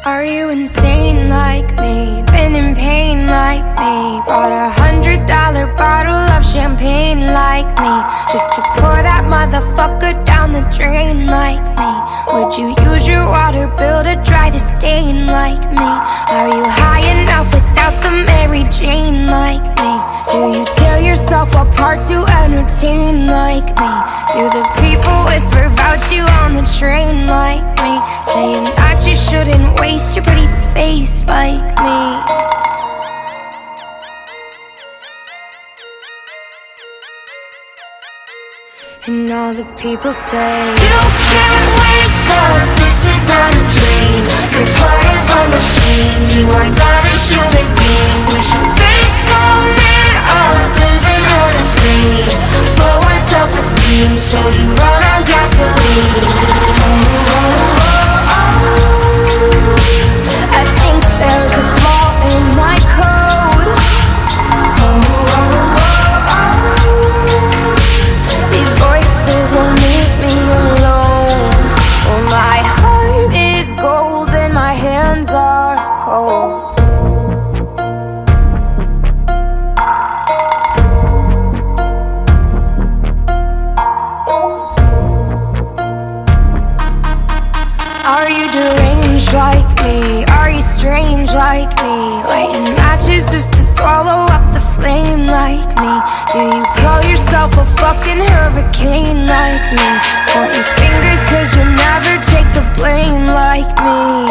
Are you insane like me? Been in pain like me? Bought $100 bottle of champagne like me, just to pour that motherfucker down the drain like me? Would you use your water bill to dry the stain like me? Are you high enough without the Mary Jane like me? Do you tear yourself apart to entertain like me? Do the people whisper about you on the train like me, saying that you shouldn't waste your pretty face like me? And all the people say, you can't wake up, this is not a dream. Your part is a machine, you are not a human being. With your face so made up, living on a screen. Low on self-esteem, so you run on gasoline. I think there's a flaw in my code. These voices won't leave me alone. Oh, my heart is gold and my hands are cold. Are you deranged like me? Are you strange like me? Lighting matches just to swallow up the flame like me? Do you call yourself a fucking hurricane like me? Pointing fingers cause you never take the blame like me?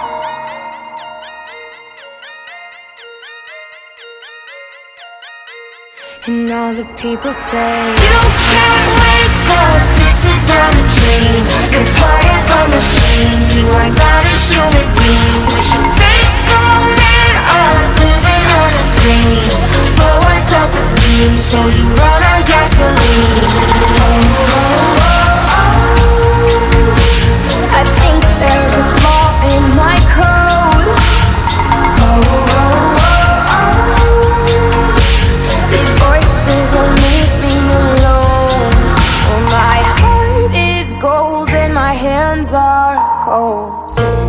And all the people say, you can't wake up, this is not a dream. Your part is a machine, you are not a human being. With your face so made up, living on a screen. Low on self-esteem, so you run on gasoline. I think there's a flaw in my code. These voices won't leave me alone. Oh, my heart is gold and my hands are cold.